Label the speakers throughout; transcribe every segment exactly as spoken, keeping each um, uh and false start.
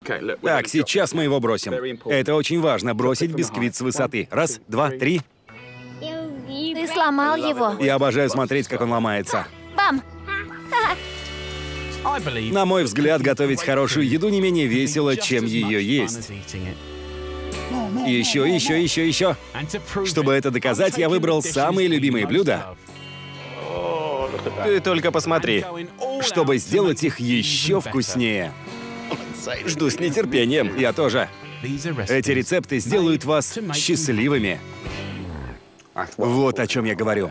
Speaker 1: Так, сейчас мы его бросим. Это очень важно, бросить бисквит с высоты. Раз, два, три.
Speaker 2: Ты сломал его.
Speaker 1: Я обожаю смотреть, как он ломается.
Speaker 2: Бам!
Speaker 1: На мой взгляд, готовить хорошую еду не менее весело, чем ее есть. Еще, еще, еще, еще. Чтобы это доказать, я выбрал самые любимые блюда. Ты только посмотри. Чтобы сделать их еще вкуснее. Жду с нетерпением, я тоже. Эти рецепты сделают вас счастливыми. Вот о чем я говорю.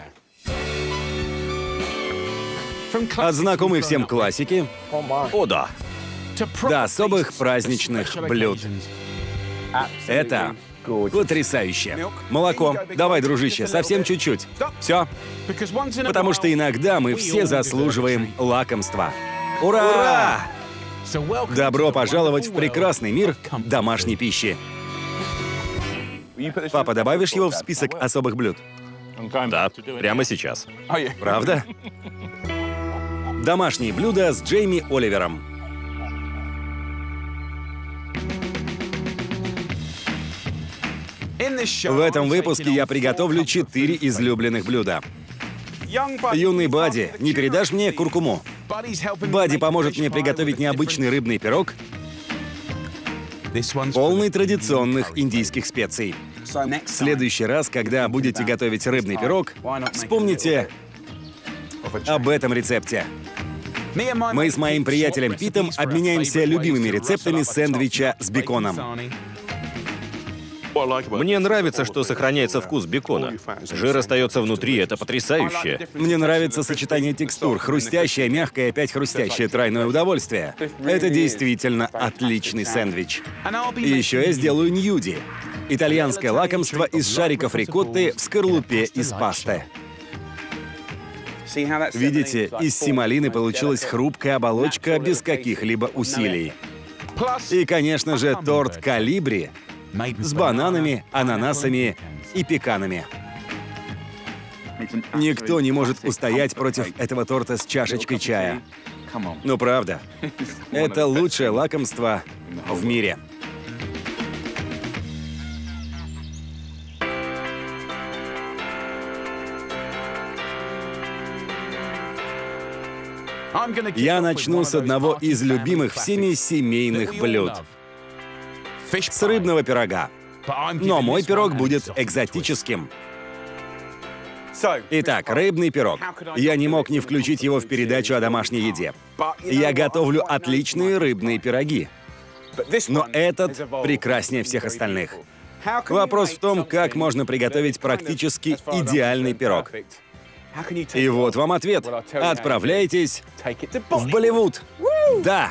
Speaker 1: От знакомой всем классики, о да, до особых праздничных блюд. Это потрясающе. Молоко. Давай, дружище, совсем чуть-чуть. Все. Потому что иногда мы все заслуживаем лакомства. Ура! Добро пожаловать в прекрасный мир домашней пищи. Папа, добавишь его в список особых блюд?
Speaker 3: Да, прямо сейчас.
Speaker 1: Правда? Домашние блюда с Джейми Оливером. В этом выпуске я приготовлю четыре излюбленных блюда. Юный Бадди, не передашь мне куркуму? Бадди поможет мне приготовить необычный рыбный пирог, полный традиционных индийских специй. В следующий раз, когда будете готовить рыбный пирог, вспомните об этом рецепте. Мы с моим приятелем Питом обменяемся любимыми рецептами сэндвича с беконом.
Speaker 3: Мне нравится, что сохраняется вкус бекона. Жир остается внутри, это потрясающее.
Speaker 1: Мне нравится сочетание текстур. Хрустящее, мягкое, опять хрустящее. Тройное удовольствие. Это действительно отличный сэндвич. И еще я сделаю ньюди. Итальянское лакомство из шариков рикотты в скорлупе из пасты. Видите, из семолины получилась хрупкая оболочка без каких-либо усилий. И, конечно же, торт «Колибри» с бананами, ананасами и пеканами. Никто не может устоять против этого торта с чашечкой чая. Ну правда, это лучшее лакомство в мире. Я начну с одного из любимых всеми семейных блюд. С рыбного пирога. Но мой пирог будет экзотическим. Итак, рыбный пирог. Я не мог не включить его в передачу о домашней еде. Я готовлю отличные рыбные пироги. Но этот прекраснее всех остальных. Вопрос в том, как можно приготовить практически идеальный пирог. И вот вам ответ. Отправляйтесь в Болливуд. Да!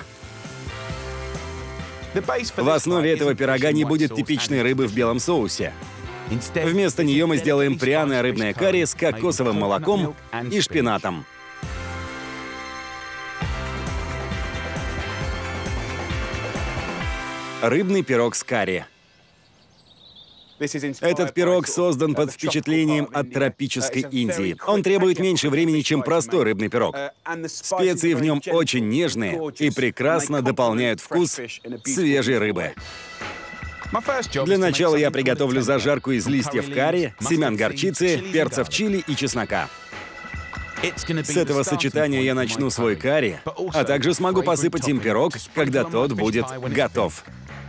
Speaker 1: В основе этого пирога не будет типичной рыбы в белом соусе. Вместо нее мы сделаем пряное рыбное карри с кокосовым молоком и шпинатом. Рыбный пирог с карри. Этот пирог создан под впечатлением от тропической Индии. Он требует меньше времени, чем простой рыбный пирог. Специи в нем очень нежные и прекрасно дополняют вкус свежей рыбы. Для начала я приготовлю зажарку из листьев карри, семян горчицы, перцев чили и чеснока. С этого сочетания я начну свой карри, а также смогу посыпать им пирог, когда тот будет готов.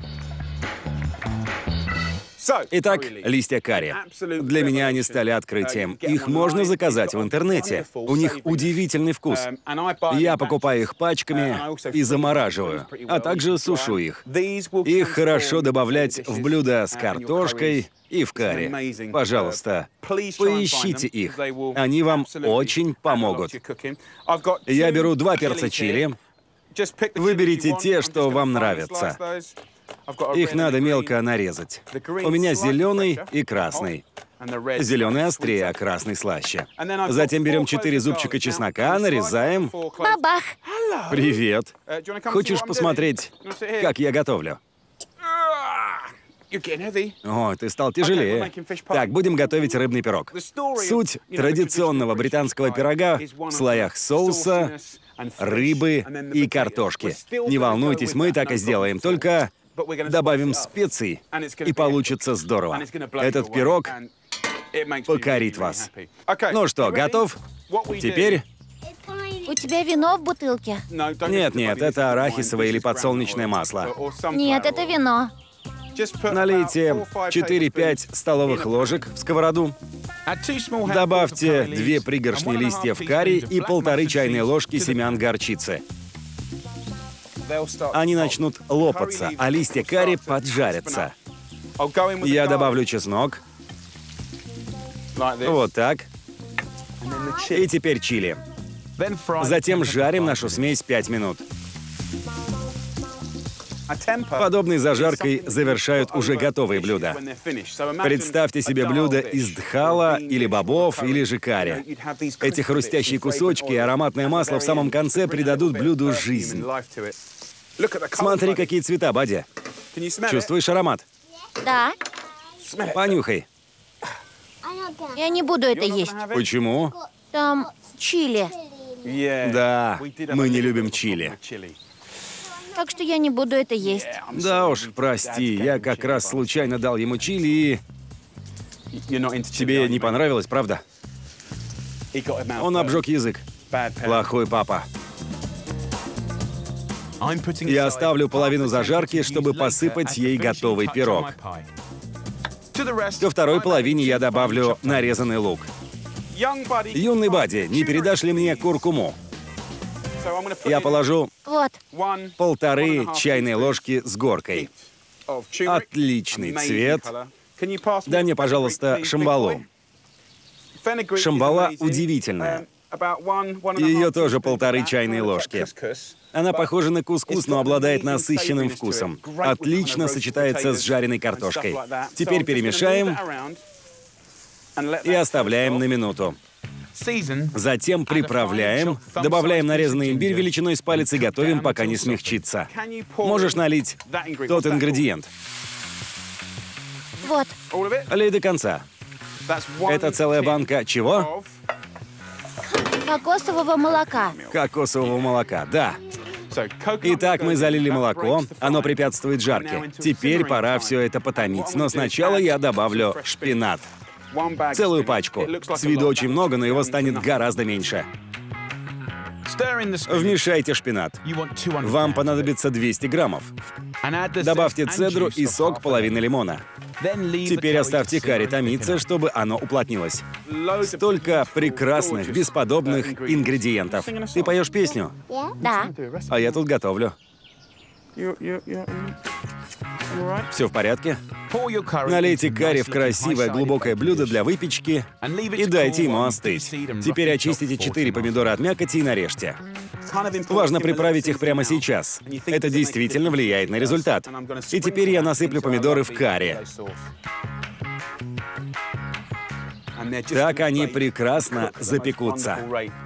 Speaker 1: Итак, листья карри. Для меня они стали открытием. Их можно заказать в интернете. У них удивительный вкус. Я покупаю их пачками и замораживаю, а также сушу их. Их хорошо добавлять в блюда с картошкой и в карри. Пожалуйста, поищите их. Они вам очень помогут. Я беру два перца чили. Выберите те, что вам нравятся. Их надо мелко нарезать. У меня зеленый и красный. Зеленый острее, а красный слаще. Затем берем четыре зубчика чеснока, нарезаем.
Speaker 2: Бабах!
Speaker 1: Привет. Хочешь посмотреть, как я готовлю? О, ты стал тяжелее. Так, будем готовить рыбный пирог. Суть традиционного британского пирога в слоях соуса, рыбы и картошки. Не волнуйтесь, мы так и сделаем, только добавим специй, и получится здорово. Этот пирог покорит вас. Ну что, готов? Теперь...
Speaker 2: У тебя вино в бутылке?
Speaker 1: Нет, нет, это арахисовое или подсолнечное масло.
Speaker 2: Нет, это вино.
Speaker 1: Налейте четыре-пять столовых ложек в сковороду. Добавьте две пригоршни листьев карри и полторы чайные ложки семян горчицы. Они начнут лопаться, а листья карри поджарятся. Я добавлю чеснок. Вот так. И теперь чили. Затем жарим нашу смесь пять минут. Подобной зажаркой завершают уже готовые блюда. Представьте себе блюдо из дхала, или бобов, или же карри. Эти хрустящие кусочки и ароматное масло в самом конце придадут блюду жизнь. Смотри, какие цвета, Бадди. Чувствуешь аромат?
Speaker 2: Да.
Speaker 1: Понюхай.
Speaker 2: Я не буду это есть.
Speaker 1: Почему?
Speaker 2: Там чили.
Speaker 1: Да, мы не любим чили.
Speaker 2: Так что я не буду это есть.
Speaker 1: Да уж, прости, я как раз случайно дал ему чили и... Тебе не понравилось, правда? Он обжег язык. Плохой папа. Я оставлю половину зажарки, чтобы посыпать ей готовый пирог. Ко второй половине я добавлю нарезанный лук. Юный Бадди, не передашь ли мне куркуму? Я положу
Speaker 2: Вот.
Speaker 1: полторы чайные ложки с горкой. Отличный цвет. Дай мне, пожалуйста, шамбалу. Шамбала удивительная. Ее тоже полторы чайные ложки. Она похожа на кускус, но обладает насыщенным вкусом. Отлично сочетается с жареной картошкой. Теперь перемешаем и оставляем на минуту. Затем приправляем, добавляем нарезанный имбирь величиной с палец и готовим, пока не смягчится. Можешь налить тот ингредиент.
Speaker 2: Вот.
Speaker 1: Лей до конца. Это целая банка чего?
Speaker 2: Кокосового молока.
Speaker 1: Кокосового молока, да. Итак, мы залили молоко, оно препятствует жарке. Теперь пора все это потомить, но сначала я добавлю шпинат. Целую пачку. С виду очень много, но его станет гораздо меньше. Вмешайте шпинат. Вам понадобится двести граммов. Добавьте цедру и сок половины лимона. Теперь оставьте карри томиться, чтобы оно уплотнилось. Столько прекрасных, бесподобных ингредиентов. Ты поешь песню?
Speaker 2: Да.
Speaker 1: А я тут готовлю. Все в порядке? Налейте карри в красивое глубокое блюдо для выпечки и дайте ему остыть. Теперь очистите четыре помидора от мякоти и нарежьте. Важно приправить их прямо сейчас. Это действительно влияет на результат. И теперь я насыплю помидоры в карри. Так они прекрасно запекутся.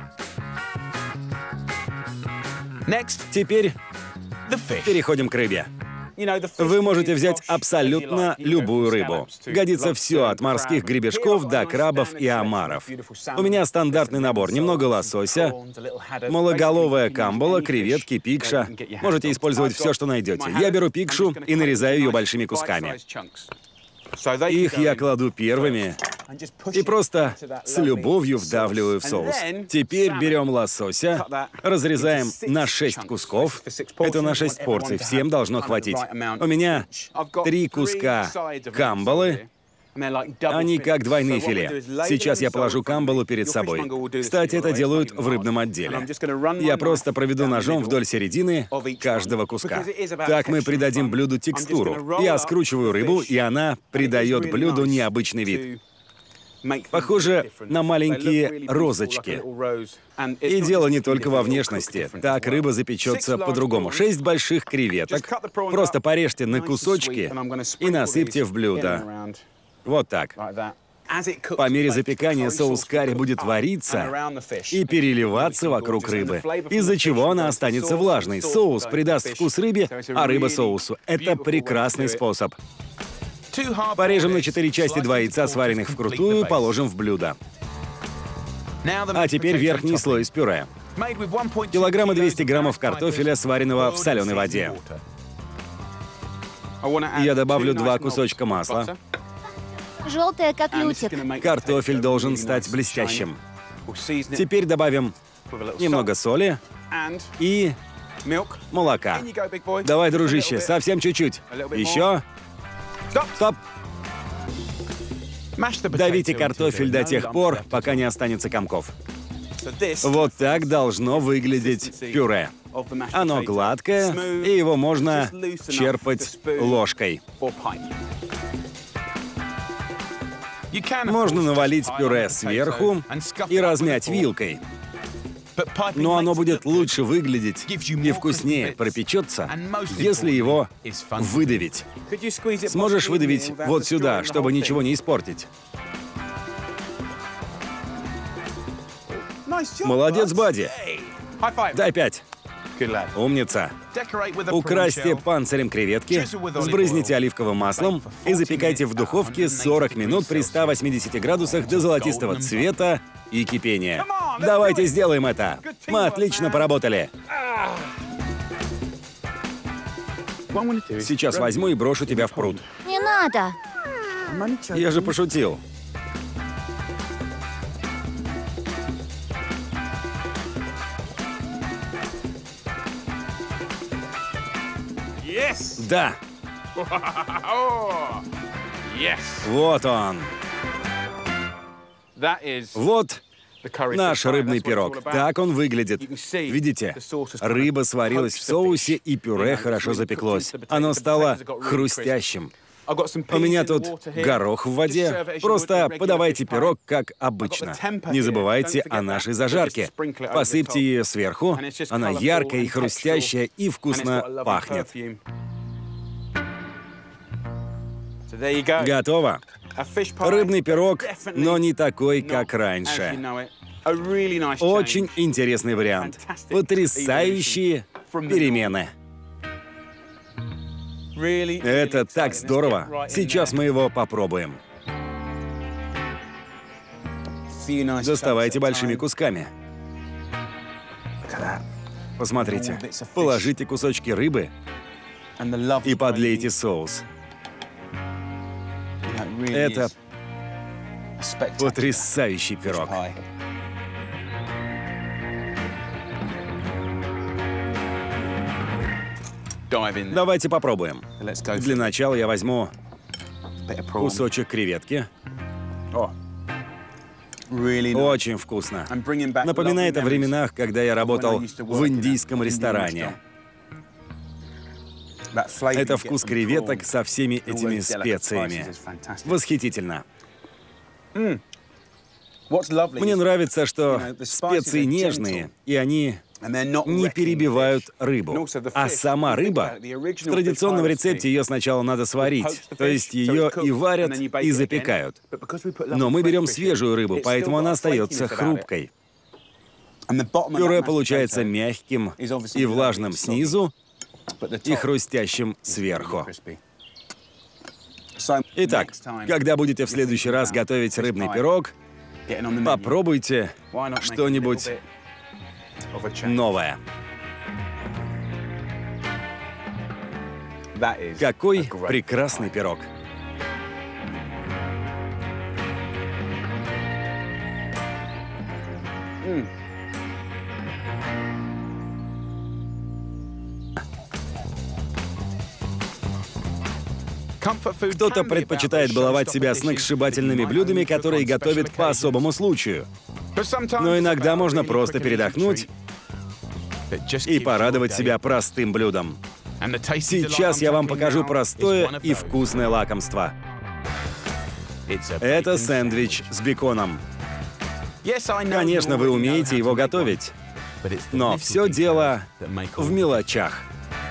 Speaker 1: Теперь переходим к рыбе. Вы можете взять абсолютно любую рыбу. Годится все от морских гребешков до крабов и омаров. У меня стандартный набор. Немного лосося, малоголовая камбала, креветки, пикша. Можете использовать все, что найдете. Я беру пикшу и нарезаю ее большими кусками. Их я кладу первыми и просто с любовью вдавливаю в соус. Теперь берем лосося, разрезаем на шесть кусков. Это на шесть порций, всем должно хватить. У меня три куска камбалы. Они как двойные филе. Сейчас я положу камбалу перед собой. Кстати, это делают в рыбном отделе. Я просто проведу ножом вдоль середины каждого куска. Так мы придадим блюду текстуру. Я скручиваю рыбу, и она придает блюду необычный вид. Похоже на маленькие розочки. И дело не только во внешности. Так рыба запечется по-другому. Шесть больших креветок. Просто порежьте на кусочки и насыпьте в блюдо. Вот так. По мере запекания соус карри будет вариться и переливаться вокруг рыбы, из-за чего она останется влажной. Соус придаст вкус рыбе, а рыба соусу. Это прекрасный способ. Порежем на четыре части два яйца, сваренных вкрутую, положим в блюдо. А теперь верхний слой из пюре. Килограмма двести граммов картофеля, сваренного в соленой воде. Я добавлю два кусочка масла.
Speaker 2: Желтая, как лютик.
Speaker 1: Картофель должен стать блестящим. Теперь добавим немного соли и молока. Давай, дружище, совсем чуть-чуть. Еще. Стоп. Давите картофель до тех пор, пока не останется комков. Вот так должно выглядеть пюре. Оно гладкое, и его можно черпать ложкой. Можно навалить пюре сверху и размять вилкой. Но оно будет лучше выглядеть и вкуснее пропечется, если его выдавить. Сможешь выдавить вот сюда, чтобы ничего не испортить? Молодец, Бадди. Дай пять. Умница. Украсьте панцирем креветки, сбрызните оливковым маслом и запекайте в духовке сорок минут при ста восьмидесяти градусах до золотистого цвета и кипения. Давайте сделаем это. Мы отлично поработали. Сейчас возьму и брошу тебя в пруд.
Speaker 2: Не надо.
Speaker 1: Я же пошутил. Да. Вот он. Вот наш рыбный пирог. Так он выглядит. Видите? Рыба сварилась в соусе, и пюре хорошо запеклось. Оно стало хрустящим. У меня тут горох в воде. Просто подавайте пирог, как обычно. Не забывайте о нашей зажарке. Посыпьте ее сверху. Она яркая и хрустящая, и вкусно пахнет. Готово. Рыбный пирог, но не такой, как раньше. Очень интересный вариант. Потрясающие перемены. Это так здорово. Сейчас мы его попробуем. Доставайте большими кусками. Посмотрите. Положите кусочки рыбы и подлейте соус. Это потрясающий пирог. Давайте попробуем. Для начала я возьму кусочек креветки. Очень вкусно. Напоминает о временах, когда я работал в индийском ресторане. Это вкус креветок со всеми этими специями. Восхитительно. Мне нравится, что специи нежные, и они не перебивают рыбу. А сама рыба, в традиционном рецепте ее сначала надо сварить, то есть ее и варят, и запекают. Но мы берем свежую рыбу, поэтому она остается хрупкой. Пюре получается мягким и влажным снизу, и хрустящим сверху. Итак, когда будете в следующий раз готовить рыбный пирог, попробуйте что-нибудь новое. Какой прекрасный пирог! Кто-то предпочитает баловать себя сногсшибательными блюдами, которые готовят по особому случаю. Но иногда можно просто передохнуть и порадовать себя простым блюдом. Сейчас я вам покажу простое и вкусное лакомство. Это сэндвич с беконом. Конечно, вы умеете его готовить, но все дело в мелочах.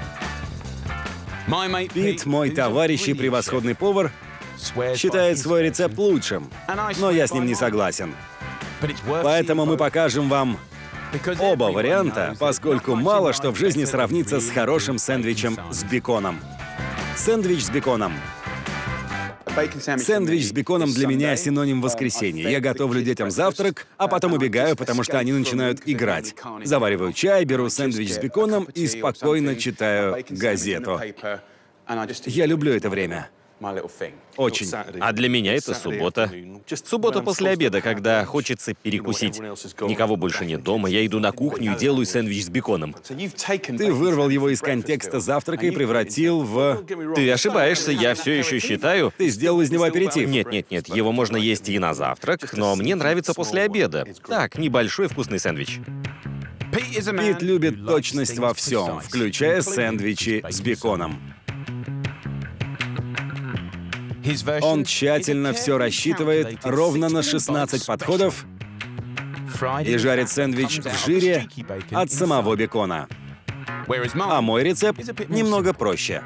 Speaker 1: Пит, мой товарищ и превосходный повар, считает свой рецепт лучшим, но я с ним не согласен. Поэтому мы покажем вам оба варианта, поскольку мало что в жизни сравнится с хорошим сэндвичем с беконом. Сэндвич с беконом. Сэндвич с беконом для меня синоним воскресенья. Я готовлю детям завтрак, а потом убегаю, потому что они начинают играть. Завариваю чай, беру сэндвич с беконом и спокойно читаю газету. Я люблю это время. Очень.
Speaker 3: А для меня это суббота. Суббота после обеда, когда хочется перекусить. Никого больше нет дома, я иду на кухню и делаю сэндвич с беконом.
Speaker 1: Ты вырвал его из контекста завтрака и превратил в...
Speaker 3: Ты ошибаешься, я все еще считаю...
Speaker 1: Ты сделал из него аперитив.
Speaker 3: Нет, нет, нет, его можно есть и на завтрак, но мне нравится после обеда. Так, небольшой вкусный сэндвич.
Speaker 1: Пит любит точность во всем, включая сэндвичи с беконом. Он тщательно все рассчитывает ровно на шестнадцать подходов и жарит сэндвич в жире от самого бекона. А мой рецепт немного проще.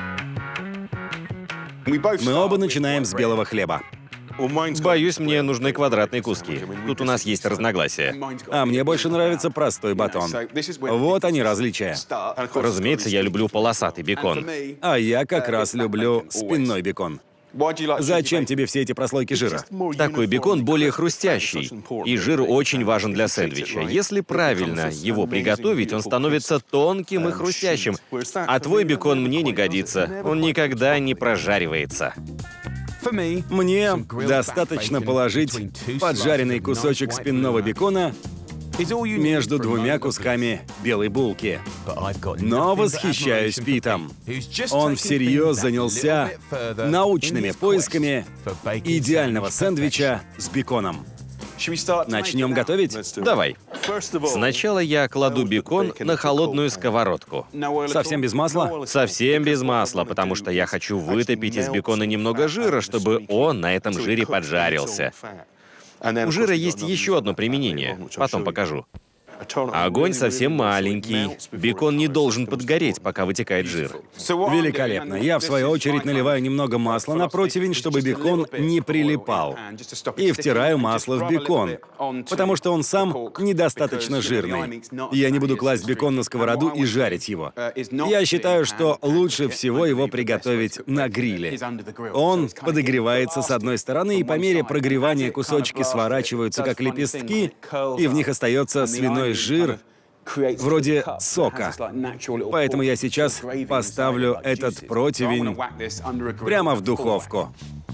Speaker 1: Мы оба начинаем с белого хлеба.
Speaker 3: Боюсь, мне нужны квадратные куски. Тут у нас есть разногласия.
Speaker 1: А мне больше нравится простой батон. Вот они различия.
Speaker 3: Разумеется, я люблю полосатый бекон.
Speaker 1: А я как раз люблю спинной бекон. Зачем тебе все эти прослойки жира?
Speaker 3: Такой бекон более хрустящий, и жир очень важен для сэндвича. Если правильно его приготовить, он становится тонким и хрустящим. А твой бекон мне не годится, он никогда не прожаривается.
Speaker 1: Мне достаточно положить поджаренный кусочек спинного бекона между двумя кусками белой булки. Но восхищаюсь Питом. Он всерьез занялся научными поисками идеального сэндвича с беконом. Начнем готовить?
Speaker 3: Давай. Сначала я кладу бекон на холодную сковородку.
Speaker 1: Совсем без масла?
Speaker 3: Совсем без масла, потому что я хочу вытопить из бекона немного жира, чтобы он на этом жире поджарился. У жира есть еще одно применение, потом покажу. Огонь совсем маленький. Бекон не должен подгореть, пока вытекает жир.
Speaker 1: Великолепно. Я, в свою очередь, наливаю немного масла на противень, чтобы бекон не прилипал. И втираю масло в бекон, потому что он сам недостаточно жирный. Я не буду класть бекон на сковороду и жарить его. Я считаю, что лучше всего его приготовить на гриле. Он подогревается с одной стороны, и по мере прогревания кусочки сворачиваются как лепестки, и в них остается свиной жир, вроде сока. Поэтому я сейчас поставлю этот противень прямо в духовку.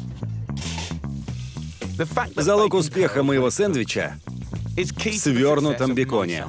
Speaker 1: Залог успеха моего сэндвича в свернутом беконе.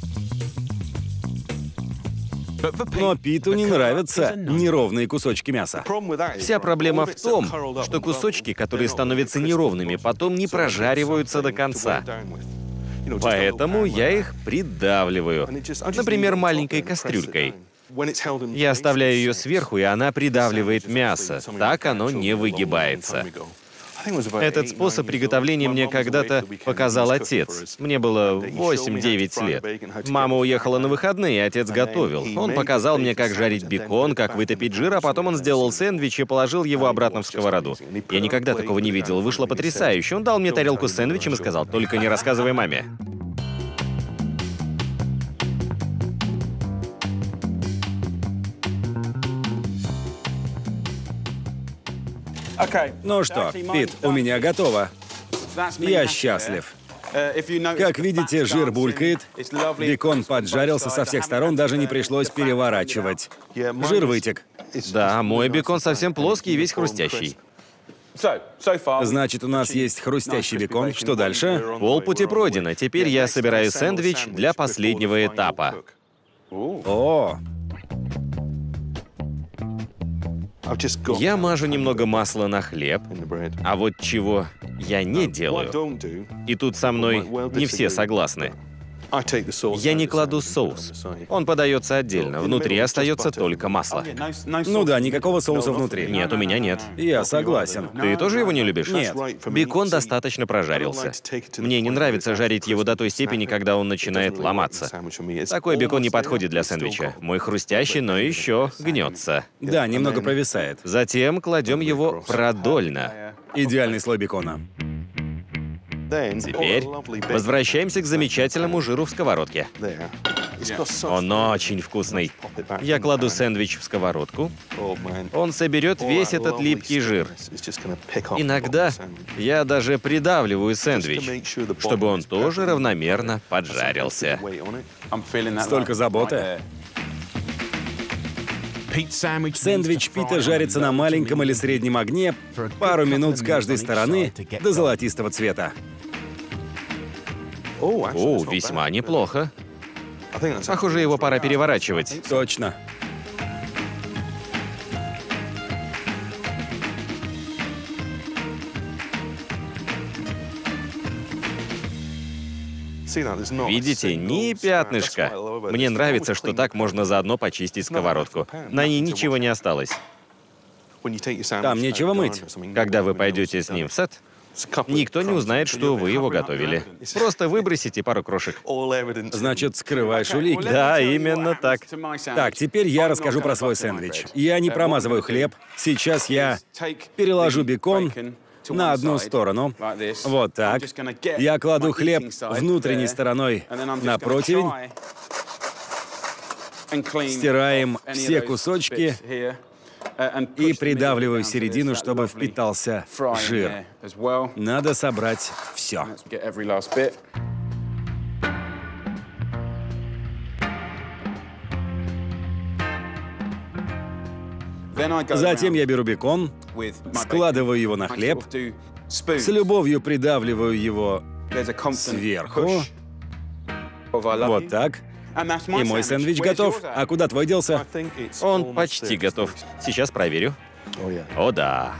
Speaker 1: Но Питу не нравятся неровные кусочки мяса.
Speaker 3: Вся проблема в том, что кусочки, которые становятся неровными, потом не прожариваются до конца. Поэтому я их придавливаю, например, маленькой кастрюлькой. Я оставляю ее сверху, и она придавливает мясо. Так оно не выгибается. Этот способ приготовления мне когда-то показал отец. Мне было восемь-девять лет. Мама уехала на выходные, и отец готовил. Он показал мне, как жарить бекон, как вытопить жир, а потом он сделал сэндвич и положил его обратно в сковороду. Я никогда такого не видел, вышло потрясающе. Он дал мне тарелку с сэндвичем и сказал: «Только не рассказывай маме».
Speaker 1: Ну что, Пит, у меня готово. Я счастлив. Как видите, жир булькает, бекон поджарился со всех сторон, даже не пришлось переворачивать. Жир вытек.
Speaker 3: Да, мой бекон совсем плоский и весь хрустящий.
Speaker 1: Значит, у нас есть хрустящий бекон. Что дальше?
Speaker 3: Полпути пройдено. Теперь я собираю сэндвич для последнего этапа.
Speaker 1: О!
Speaker 3: Я мажу немного масла на хлеб, а вот чего я не делаю, и тут со мной не все согласны. Я не кладу соус. Он подается отдельно. Внутри остается только масло.
Speaker 1: Ну да, никакого соуса внутри.
Speaker 3: Нет, у меня нет.
Speaker 1: Я согласен.
Speaker 3: Ты тоже его не любишь?
Speaker 1: Нет.
Speaker 3: Бекон достаточно прожарился. Мне не нравится жарить его до той степени, когда он начинает ломаться. Такой бекон не подходит для сэндвича. Мой хрустящий, но еще гнется.
Speaker 1: Да, немного провисает.
Speaker 3: Затем кладем его продольно.
Speaker 1: Идеальный слой бекона.
Speaker 3: Теперь возвращаемся к замечательному жиру в сковородке. Он очень вкусный. Я кладу сэндвич в сковородку. Он соберет весь этот липкий жир. Иногда я даже придавливаю сэндвич, чтобы он тоже равномерно поджарился.
Speaker 1: Столько заботы. Сэндвич Пита жарится на маленьком или среднем огне пару минут с каждой стороны до золотистого цвета.
Speaker 3: О, весьма неплохо. Похоже, его пора переворачивать.
Speaker 1: Точно.
Speaker 3: Видите, ни пятнышка. Мне нравится, что так можно заодно почистить сковородку. На ней ничего не осталось.
Speaker 1: Там нечего мыть.
Speaker 3: Когда вы пойдете с ним в сад, никто не узнает, что вы его готовили. Просто выбросите пару крошек.
Speaker 1: Значит, скрываешь улики.
Speaker 3: Да, именно так.
Speaker 1: Так, теперь я расскажу про свой сэндвич. Я не промазываю хлеб. Сейчас я переложу бекон на одну сторону. Вот так. Я кладу хлеб внутренней стороной на противень. Стираем все кусочки и придавливаю середину, чтобы впитался жир. Надо собрать все. Затем я беру бекон, складываю его на хлеб, с любовью придавливаю его сверху. Вот так. И мой сэндвич готов. А куда твой делся?
Speaker 3: Он почти готов. Сейчас проверю. О, да.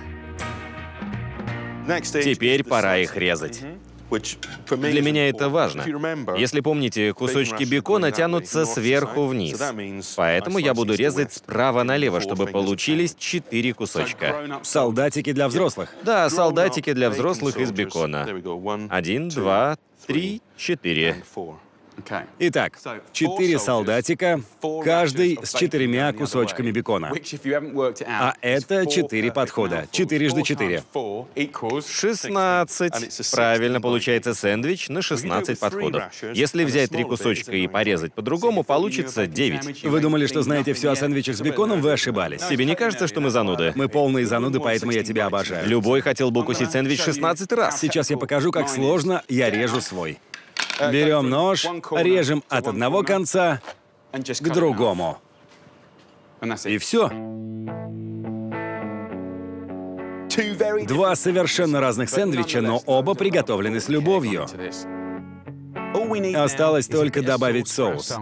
Speaker 3: Теперь пора их резать. Для меня это важно. Если помните, кусочки бекона тянутся сверху вниз. Поэтому я буду резать справа налево, чтобы получились четыре кусочка.
Speaker 1: Солдатики для взрослых.
Speaker 3: Да, солдатики для взрослых из бекона. Один, два, три, четыре.
Speaker 1: Итак, четыре солдатика, каждый с четырьмя кусочками бекона. А это четыре подхода. Четырежды четыре.
Speaker 3: шестнадцать. Правильно, получается сэндвич на шестнадцать подходов. Если взять три кусочка и порезать по-другому, получится девять.
Speaker 1: Вы думали, что знаете все о сэндвичах с беконом? Вы ошибались.
Speaker 3: Тебе не кажется, что мы зануды?
Speaker 1: Мы полные зануды, поэтому я тебя обожаю.
Speaker 3: Любой хотел бы укусить сэндвич шестнадцать раз.
Speaker 1: Сейчас я покажу, как сложно я режу свой. Берем нож, режем от одного конца к другому. И все. Два совершенно разных сэндвича, но оба приготовлены с любовью. Осталось только добавить соус.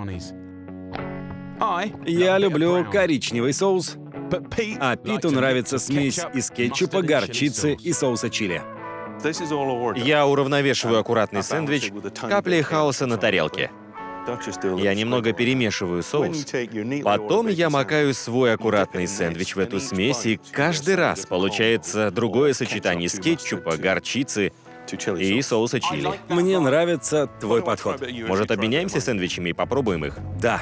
Speaker 1: Я люблю коричневый соус, а Питу нравится смесь из кетчупа, горчицы и соуса чили.
Speaker 3: Я уравновешиваю аккуратный сэндвич каплей хаоса на тарелке. Я немного перемешиваю соус. Потом я макаю свой аккуратный сэндвич в эту смесь, и каждый раз получается другое сочетание из кетчупа, горчицы и соуса чили.
Speaker 1: Мне нравится твой подход.
Speaker 3: Может, обменяемся сэндвичами и попробуем их?
Speaker 1: Да.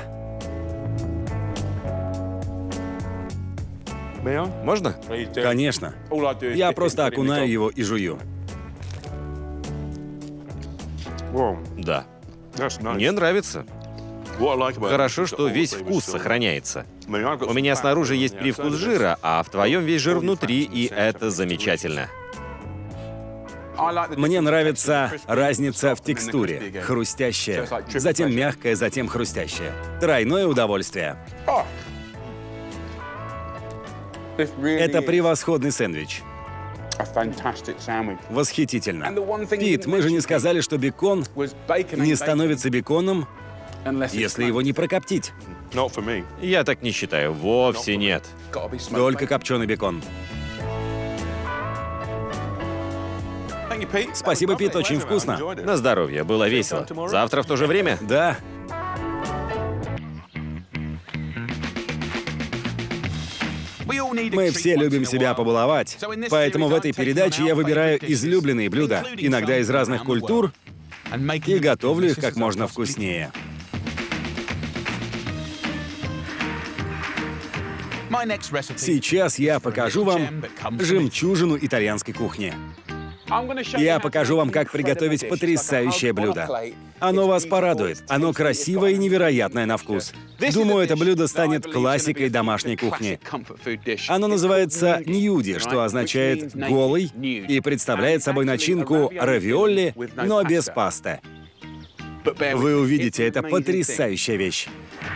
Speaker 3: Можно?
Speaker 1: Конечно. Я просто окунаю его и жую.
Speaker 3: Да. Мне нравится. Хорошо, что весь вкус сохраняется. У меня снаружи есть привкус жира, а в твоем весь жир внутри, и это замечательно.
Speaker 1: Мне нравится разница в текстуре. Хрустящая, затем мягкая, затем хрустящая. Тройное удовольствие. Это превосходный сэндвич. Восхитительно. Пит, мы же не сказали, что бекон не становится беконом, если его не прокоптить.
Speaker 3: Я так не считаю. Вовсе нет.
Speaker 1: Только копченый бекон. Спасибо, Пит, очень вкусно.
Speaker 3: На здоровье, было весело. Завтра в то же время?
Speaker 1: Да. Мы все любим себя побаловать, поэтому в этой передаче я выбираю излюбленные блюда, иногда из разных культур, и готовлю их как можно вкуснее. Сейчас я покажу вам жемчужину итальянской кухни. Я покажу вам, как приготовить потрясающее блюдо. Оно вас порадует. Оно красивое и невероятное на вкус. Думаю, это блюдо станет классикой домашней кухни. Оно называется ньюди, что означает «голый», и представляет собой начинку равиолли, но без пасты. Вы увидите, это потрясающая вещь.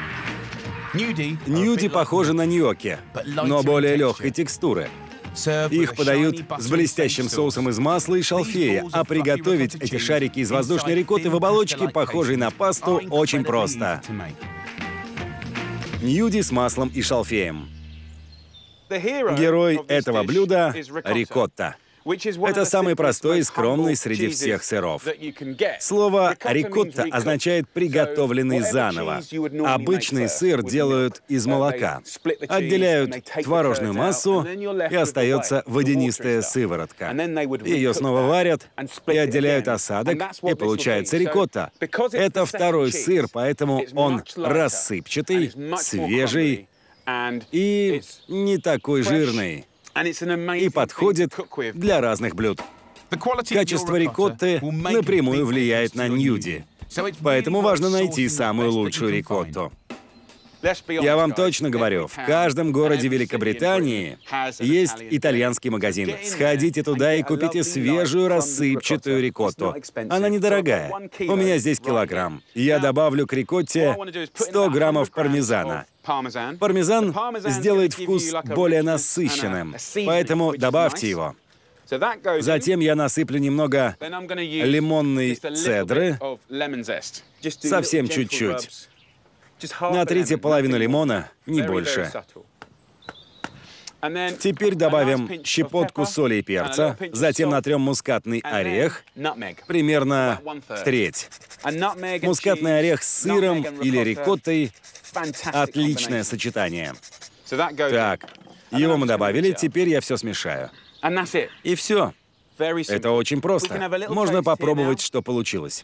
Speaker 1: Ньюди похожи на ньокки, но более легкой текстуры. Их подают с блестящим соусом из масла и шалфея, а приготовить эти шарики из воздушной рикотты в оболочке, похожей на пасту, очень просто. Ньюди с маслом и шалфеем. Герой этого блюда — рикотта. Это самый простой и скромный среди всех сыров. Слово «рикотта» означает «приготовленный заново». Обычный сыр делают из молока. Отделяют творожную массу, и остается водянистая сыворотка. Ее снова варят и отделяют осадок, и получается рикотта. Это второй сыр, поэтому он рассыпчатый, свежий и не такой жирный. И подходит для разных блюд. Качество рикотты напрямую влияет на ньюди, поэтому важно найти самую лучшую рикотту. Я вам точно говорю, в каждом городе Великобритании есть итальянский магазин. Сходите туда и купите свежую рассыпчатую рикотту. Она недорогая. У меня здесь килограмм. Я добавлю к рикотте сто граммов пармезана. Пармезан сделает вкус более насыщенным, поэтому добавьте его. Затем я насыплю немного лимонной цедры, совсем чуть-чуть. Натрите половину лимона, не больше. Теперь добавим щепотку соли и перца, затем натрем мускатный орех, примерно треть. Мускатный орех с сыром или рикоттой — отличное сочетание. Так, его мы добавили, теперь я все смешаю. И все. Это очень просто. Можно попробовать, что получилось.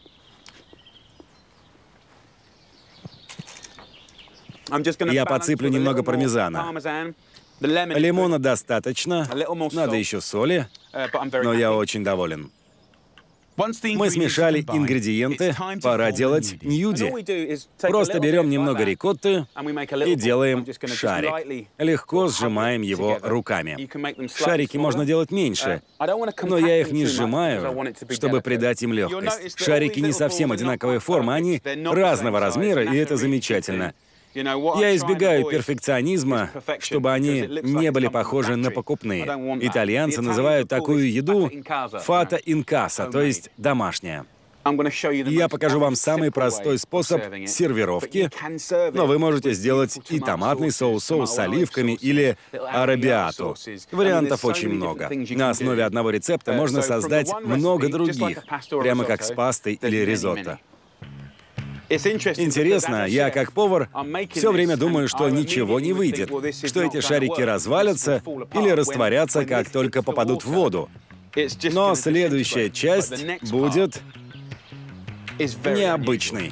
Speaker 1: Я подсыплю немного пармезана. Лимона достаточно, надо еще соли, но я очень доволен. Мы смешали ингредиенты, пора делать ньюди. Просто берем немного рикотты и делаем шарик. Легко сжимаем его руками. Шарики можно делать меньше, но я их не сжимаю, чтобы придать им легкость. Шарики не совсем одинаковой формы, они разного размера, и это замечательно. Я избегаю перфекционизма, чтобы они не были похожи на покупные. Итальянцы называют такую еду «фата ин каса», то есть домашняя. Я покажу вам самый простой способ сервировки, но вы можете сделать и томатный соус, соус с оливками или аррабиату. Вариантов очень много. На основе одного рецепта можно создать много других, прямо как с пастой или ризотто. Интересно, я как повар все время думаю, что ничего не выйдет, что эти шарики развалятся или растворятся, как только попадут в воду. Но следующая часть будет необычной.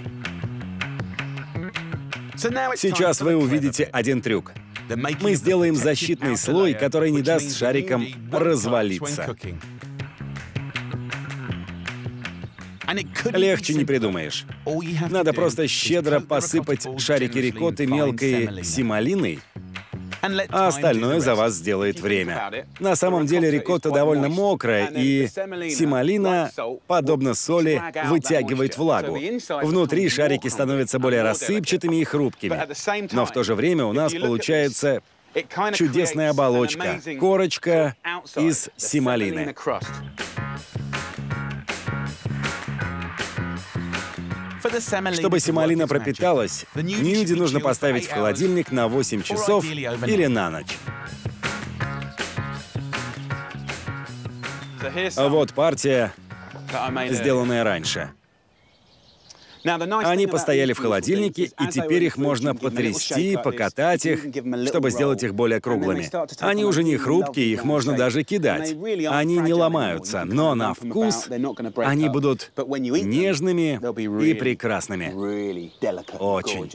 Speaker 1: Сейчас вы увидите один трюк. Мы сделаем защитный слой, который не даст шарикам развалиться. Легче не придумаешь. Надо просто щедро посыпать шарики рикотты мелкой семолиной, а остальное за вас сделает время. На самом деле рикотта довольно мокрая, и семолина, подобно соли, вытягивает влагу. Внутри шарики становятся более рассыпчатыми и хрупкими. Но в то же время у нас получается чудесная оболочка, корочка из семолины. Чтобы семолина пропиталась, ньюди нужно поставить в холодильник на восемь часов или на ночь. А вот партия, сделанная раньше. Они постояли в холодильнике, и теперь их можно потрясти, покатать их, чтобы сделать их более круглыми. Они уже не хрупкие, их можно даже кидать. Они не ломаются, но на вкус они будут нежными и прекрасными. Очень.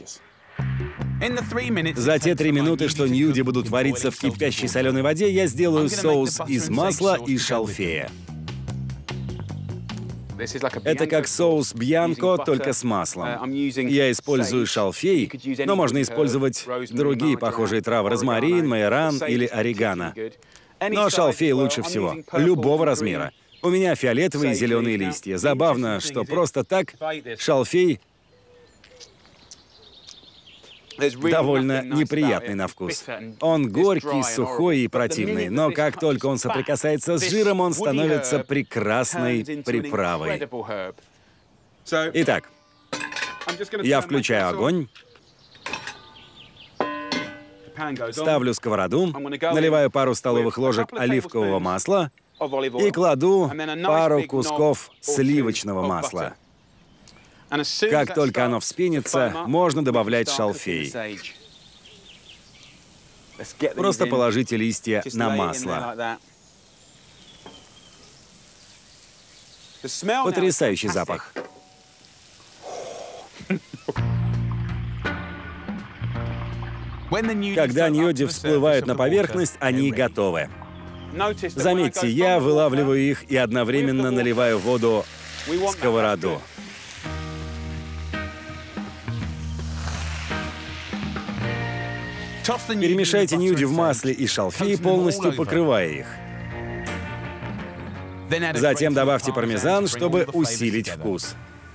Speaker 1: За те три минуты, что ньюди будут вариться в кипящей соленой воде, я сделаю соус из масла и шалфея. Это как соус бьянко, только с маслом. Я использую шалфей, но можно использовать другие похожие травы: розмарин, майоран или орегано. Но шалфей лучше всего, любого размера. У меня фиолетовые и зеленые листья. Забавно, что просто так шалфей довольно неприятный на вкус. Он горький, сухой и противный, но как только он соприкасается с жиром, он становится прекрасной приправой. Итак, я включаю огонь, ставлю сковороду, наливаю пару столовых ложек оливкового масла и кладу пару кусков сливочного масла. Как только оно вспенится, можно добавлять шалфей. Просто положите листья на масло. Потрясающий запах. Когда ньюди всплывают на поверхность, они готовы. Заметьте, я вылавливаю их и одновременно наливаю воду в сковороду. Перемешайте ньюди в масле и шалфей, полностью покрывая их. Затем добавьте пармезан, чтобы усилить вкус.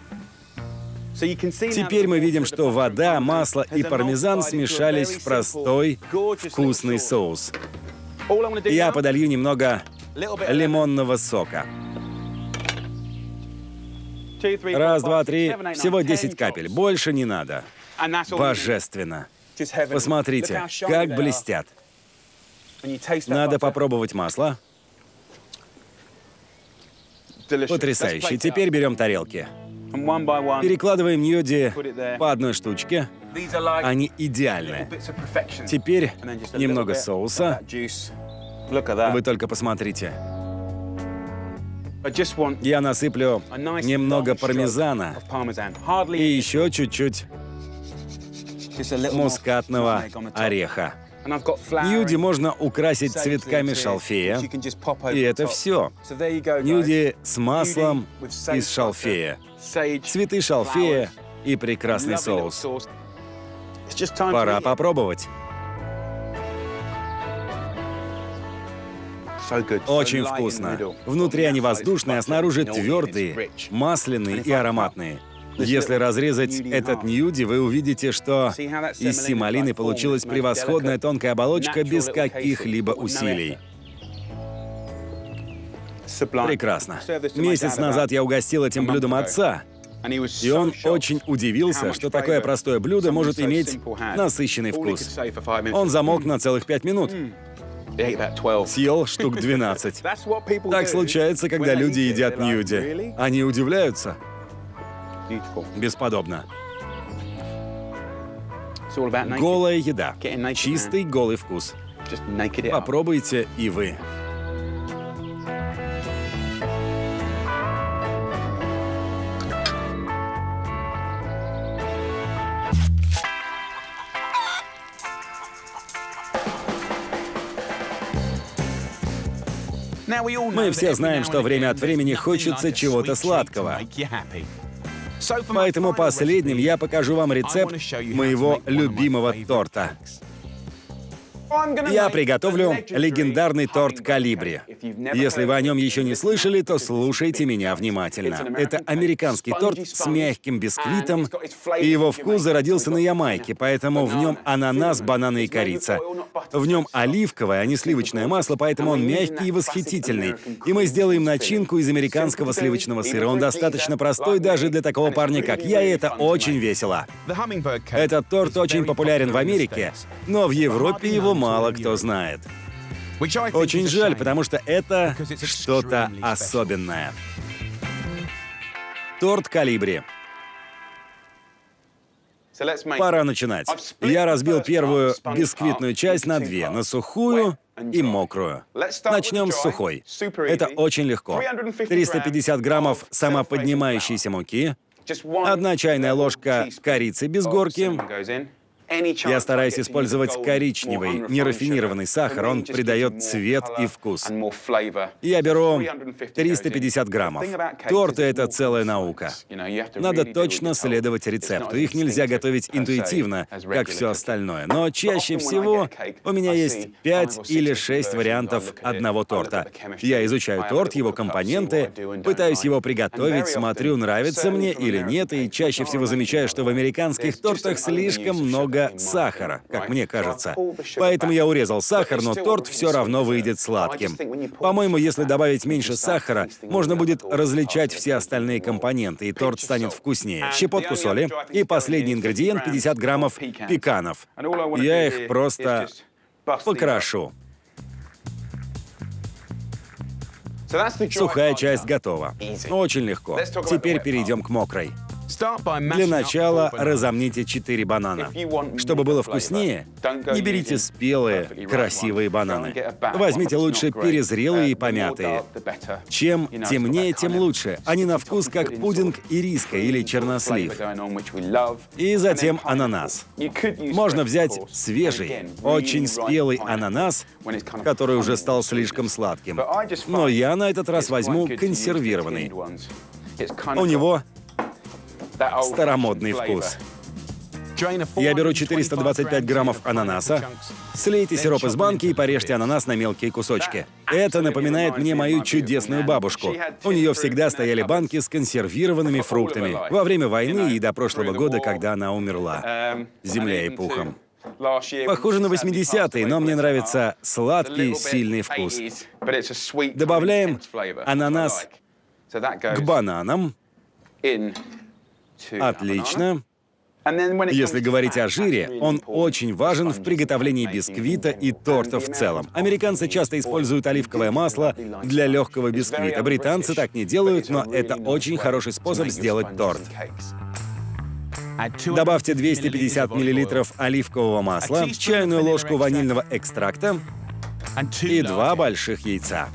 Speaker 1: Теперь мы видим, что вода, масло и пармезан смешались в простой, вкусный соус. Я подолью немного лимонного сока. Раз, два, три. Всего десять капель. Больше не надо. Божественно. Посмотрите, как блестят. Надо попробовать масло. Потрясающе. Теперь берем тарелки. Перекладываем ньюди по одной штучке. Они идеальны. Теперь немного соуса. Вы только посмотрите. Я насыплю немного пармезана и еще чуть-чуть мускатного ореха. Ньюди можно украсить цветками шалфея, и это все. Ньюди с маслом из шалфея, цветы шалфея и прекрасный соус. Пора попробовать. Очень вкусно. Внутри они воздушные, а снаружи твердые, масляные и ароматные. Если разрезать этот ньюди, вы увидите, что из симолины получилась превосходная тонкая оболочка без каких-либо усилий. Прекрасно. Месяц назад я угостил этим блюдом отца, и он очень удивился, что такое простое блюдо может иметь насыщенный вкус. Он замолк на целых пять минут. Съел штук двенадцать. Так случается, когда люди едят ньюди. Они удивляются. Бесподобно. Голая еда. Чистый голый вкус. Попробуйте и вы. Мы все знаем, что время от времени хочется чего-то сладкого. Поэтому последним я покажу вам рецепт моего любимого торта. Я приготовлю легендарный торт «Колибри». Если вы о нем еще не слышали, то слушайте меня внимательно. Это американский торт с мягким бисквитом, и его вкус зародился на Ямайке, поэтому в нем ананас, бананы и корица. В нем оливковое, а не сливочное масло, поэтому он мягкий и восхитительный. И мы сделаем начинку из американского сливочного сыра. Он достаточно простой даже для такого парня, как я, и это очень весело. Этот торт очень популярен в Америке, но в Европе его мало кто знает. Очень жаль, потому что это что-то особенное. Торт «Колибри». Пора начинать. Я разбил первую бисквитную часть на две, на сухую и мокрую. Начнем с сухой. Это очень легко. триста пятьдесят граммов самоподнимающейся муки, одна чайная ложка корицы без горки, Я стараюсь использовать коричневый, нерафинированный сахар, он придает цвет и вкус. Я беру триста пятьдесят граммов. Торты — это целая наука. Надо точно следовать рецепту. Их нельзя готовить интуитивно, как все остальное. Но чаще всего у меня есть пять или шесть вариантов одного торта. Я изучаю торт, его компоненты, пытаюсь его приготовить, смотрю, нравится мне или нет, и чаще всего замечаю, что в американских тортах слишком много сахара, как мне кажется. Поэтому я урезал сахар, но торт все равно выйдет сладким. По-моему, если добавить меньше сахара, можно будет различать все остальные компоненты, и торт станет вкуснее. Щепотку соли и последний ингредиент — пятьдесят граммов пеканов. Я их просто покрошу. Сухая часть готова. Очень легко. Теперь перейдем к мокрой. Для начала разомните четыре банана. Чтобы было вкуснее, не берите спелые, красивые бананы. Возьмите лучше перезрелые и помятые. Чем темнее, тем лучше. Они на вкус как пудинг ириска или чернослив. И затем ананас. Можно взять свежий, очень спелый ананас, который уже стал слишком сладким. Но я на этот раз возьму консервированный. У него старомодный вкус. Я беру четыреста двадцать пять граммов ананаса, слейте сироп из банки и порежьте ананас на мелкие кусочки. Это напоминает мне мою чудесную бабушку. У нее всегда стояли банки с консервированными фруктами во время войны и до прошлого года, когда она умерла. Земля и пухом. Похоже на восьмидесятые, но мне нравится сладкий, сильный вкус. Добавляем ананас к бананам. Отлично. Если говорить о жире, он очень важен в приготовлении бисквита и торта в целом. Американцы часто используют оливковое масло для легкого бисквита. Британцы так не делают, но это очень хороший способ сделать торт. Добавьте двести пятьдесят миллилитров оливкового масла, чайную ложку ванильного экстракта и два больших яйца.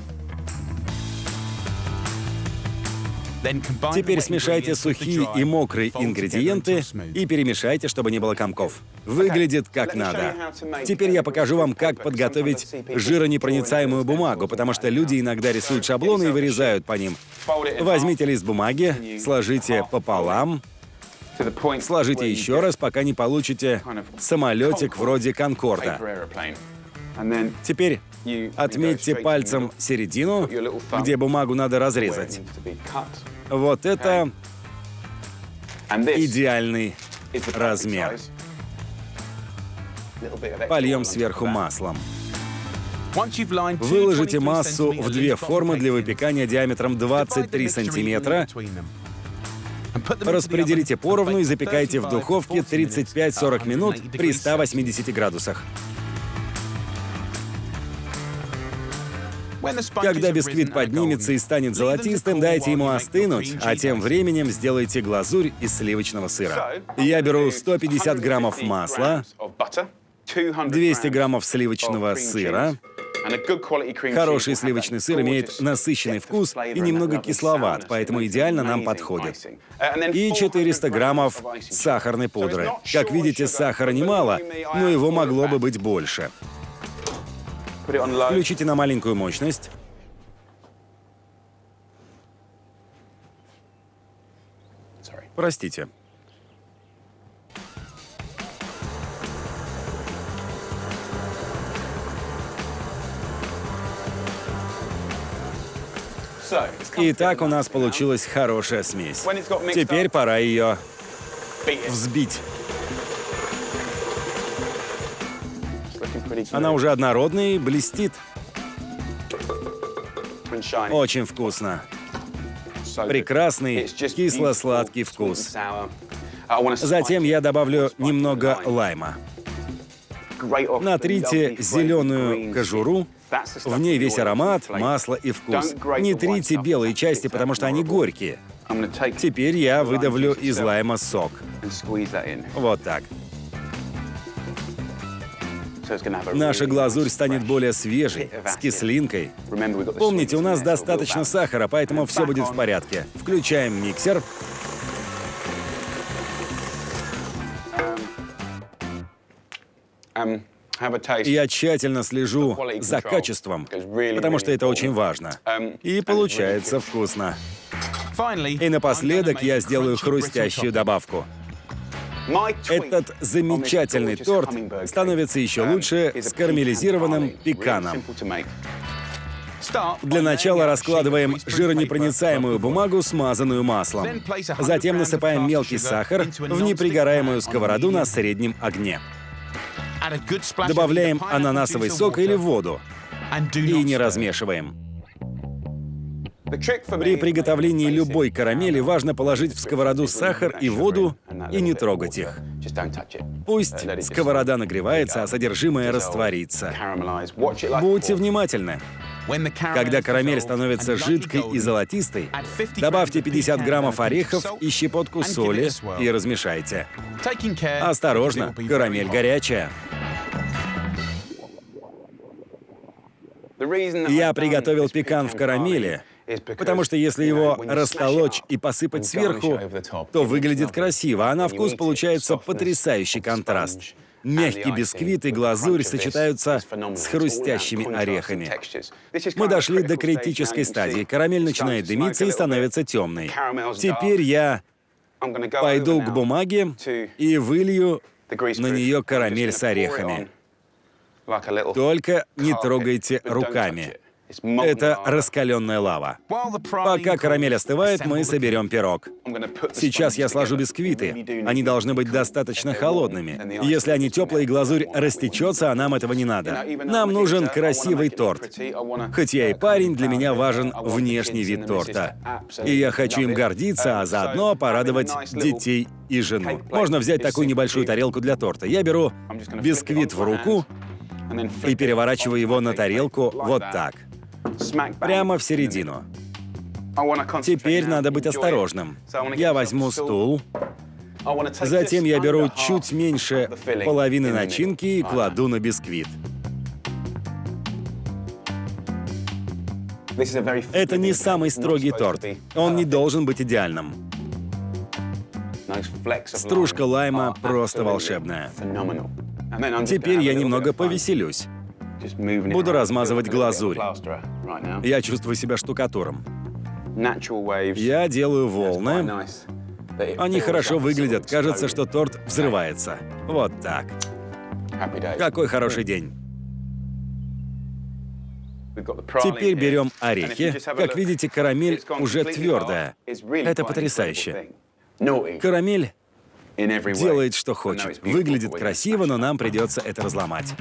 Speaker 1: Теперь смешайте сухие и мокрые ингредиенты и перемешайте, чтобы не было комков. Выглядит как надо. Теперь я покажу вам, как подготовить жиронепроницаемую бумагу, потому что люди иногда рисуют шаблоны и вырезают по ним. Возьмите лист бумаги, сложите пополам, сложите еще раз, пока не получите самолетик вроде Конкорда. Теперь отметьте пальцем середину, где бумагу надо разрезать. Вот это идеальный размер. Польем сверху маслом. Выложите массу в две формы для выпекания диаметром двадцать три сантиметра. Распределите поровну и запекайте в духовке тридцать пять сорок минут при ста восьмидесяти градусах. Когда бисквит поднимется и станет золотистым, дайте ему остынуть, а тем временем сделайте глазурь из сливочного сыра. Я беру сто пятьдесят граммов масла, двести граммов сливочного сыра. Хороший сливочный сыр имеет насыщенный вкус и немного кисловат, поэтому идеально нам подходит. И четыреста граммов сахарной пудры. Как видите, сахара немало, но его могло бы быть больше. Включите на маленькую мощность. Простите. Итак, у нас получилась хорошая смесь. Теперь пора ее взбить. Она уже однородная и блестит. Очень вкусно. Прекрасный кисло-сладкий вкус. Затем я добавлю немного лайма. Натрите зеленую кожуру. В ней весь аромат, масло и вкус. Не трите белые части, потому что они горькие. Теперь я выдавлю из лайма сок. Вот так. Наша глазурь станет более свежей, с кислинкой. Помните, у нас достаточно сахара, поэтому все будет в порядке. Включаем миксер. Я тщательно слежу за качеством, потому что это очень важно. И получается вкусно. И напоследок я сделаю хрустящую добавку. Этот замечательный торт становится еще лучше с карамелизированным пеканом. Для начала раскладываем жиронепроницаемую бумагу, смазанную маслом. Затем насыпаем мелкий сахар в непригораемую сковороду на среднем огне. Добавляем ананасовый сок или воду и не размешиваем. При приготовлении любой карамели важно положить в сковороду сахар и воду и не трогать их. Пусть сковорода нагревается, а содержимое растворится. Будьте внимательны. Когда карамель становится жидкой и золотистой, добавьте пятьдесят граммов орехов и щепотку соли и размешайте. Осторожно, карамель горячая. Я приготовил пекан в карамели, потому что если его растолочь и посыпать сверху, то выглядит красиво, а на вкус получается потрясающий контраст. Мягкий бисквит и глазурь сочетаются с хрустящими орехами. Мы дошли до критической стадии. Карамель начинает дымиться и становится темной. Теперь я пойду к бумаге и вылью на нее карамель с орехами. Только не трогайте руками. Это раскаленная лава. Пока карамель остывает, мы соберем пирог. Сейчас я сложу бисквиты. Они должны быть достаточно холодными. Если они теплые, глазурь растечется, а нам этого не надо. Нам нужен красивый торт. Хоть я и парень, для меня важен внешний вид торта. И я хочу им гордиться, а заодно порадовать детей и жену. Можно взять такую небольшую тарелку для торта. Я беру бисквит в руку и переворачиваю его на тарелку вот так. Прямо в середину. Теперь надо быть осторожным. Я возьму стул. Затем я беру чуть меньше половины начинки и кладу на бисквит. Это не самый строгий торт. Он не должен быть идеальным. Стружка лайма просто волшебная. Теперь я немного повеселюсь. Буду размазывать глазурь. Я чувствую себя штукатуром. Я делаю волны. Они хорошо выглядят. Кажется, что торт взрывается. Вот так. Какой хороший день. Теперь берем орехи. Как видите, карамель уже твердая. Это потрясающе. Карамель делает, что хочет. Выглядит красиво, но нам придется это разломать.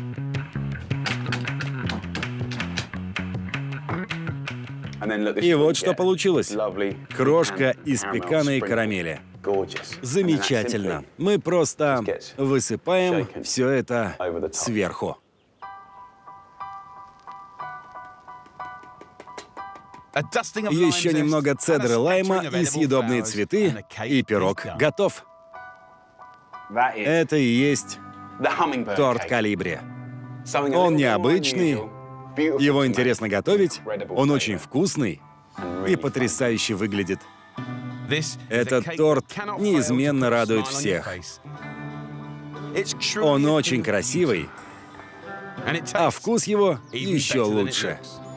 Speaker 1: И вот что получилось. Крошка из пекана и карамели. Замечательно. Мы просто высыпаем все это сверху. Еще немного цедры лайма и съедобные цветы, и пирог готов. Это и есть торт колибри. Он необычный, его интересно готовить, он очень вкусный и потрясающе выглядит. Этот торт неизменно радует всех. Он очень красивый, а вкус его еще лучше.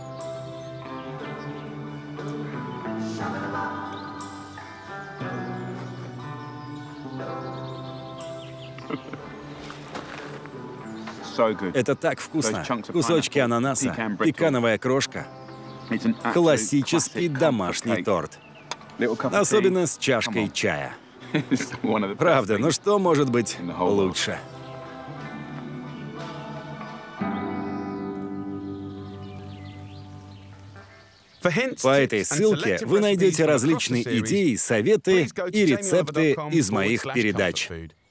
Speaker 1: Это так вкусно. Кусочки ананаса, пекановая крошка. Классический домашний торт. Особенно с чашкой чая. Правда, ну что может быть лучше? По этой ссылке вы найдете различные идеи, советы и рецепты из моих передач.